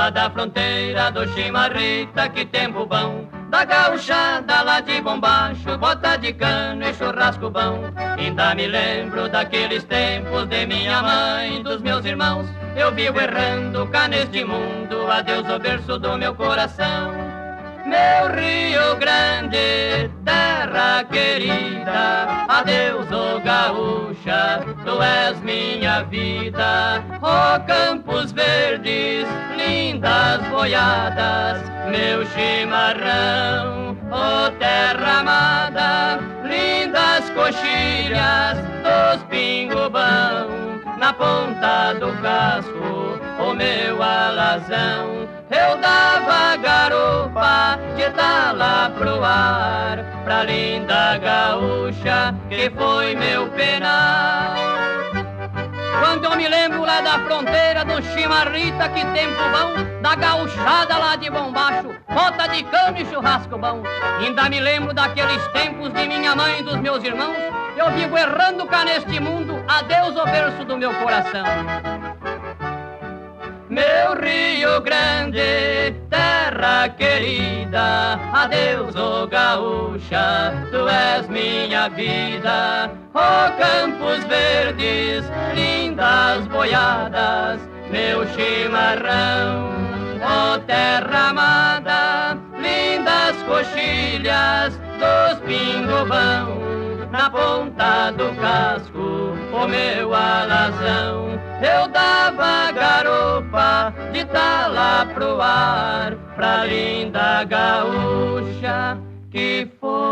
lá da fronteira do Chimarrita, que tempo bom. Da gauchada lá de Bombacho, bota de cano e churrasco bom. Ainda me lembro daqueles tempos de minha mãe e dos meus irmãos. Eu vivo errando cá neste mundo, adeus ao berço do meu coração. Meu Rio Grande, terra querida, adeus, ô gaúcha, tu és minha vida. Ó Campos Verdes, lindas boiadas, meu chimarrão, ó terra amada, lindas coxilhas dos pingobão. Na ponta do casco, o meu alazão, eu dava garupa de lá pro ar, pra linda gaúcha que foi meu penal. Quando eu me lembro lá da fronteira do Chimarrita, que tempo bom, da gauchada lá de Bombacho, bota de cano e churrasco bom. Ainda me lembro daqueles tempos de minha mãe e dos meus irmãos. Eu vivo errando cá neste mundo, adeus ao berço do meu coração. Meu Rio Grande, terra querida, adeus, ô gaúcha, tu és minha vida. Ó Campos Verdes, lindas boiadas, meu chimarrão, ó terra amada, lindas coxilhas dos pingobão. Na ponta do casco, o meu alazão, eu dava garupa de lá pro ar, pra linda gaúcha que foi